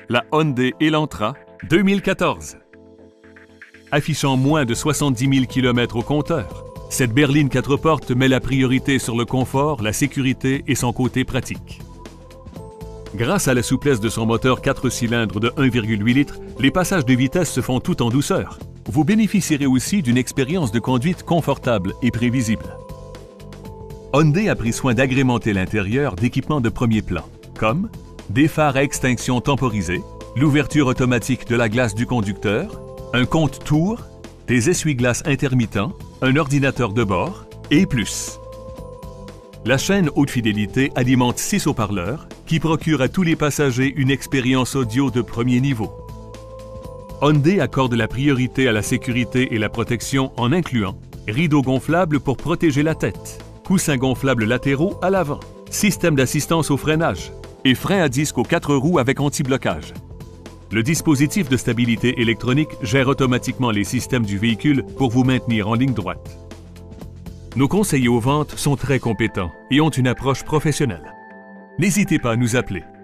la Hyundai Elantra 2014. Affichant moins de 70 000 km au compteur, cette berline 4 portes met la priorité sur le confort, la sécurité et son côté pratique. Grâce à la souplesse de son moteur 4 cylindres de 1,8 litres, les passages de vitesse se font tout en douceur. Vous bénéficierez aussi d'une expérience de conduite confortable et prévisible. Hyundai a pris soin d'agrémenter l'intérieur d'équipements de premier plan, comme des phares à extinction temporisés, l'ouverture automatique de la glace du conducteur, un compte-tours, des essuie-glaces intermittents, un ordinateur de bord et plus. La chaîne haute fidélité alimente 6 haut-parleurs qui procurent à tous les passagers une expérience audio de premier niveau. Hyundai accorde la priorité à la sécurité et la protection en incluant rideaux gonflables pour protéger la tête, coussins gonflables latéraux à l'avant, système d'assistance au freinage et frein à disque aux 4 roues avec anti-blocage. Le dispositif de stabilité électronique gère automatiquement les systèmes du véhicule pour vous maintenir en ligne droite. Nos conseillers aux ventes sont très compétents et ont une approche professionnelle. N'hésitez pas à nous appeler.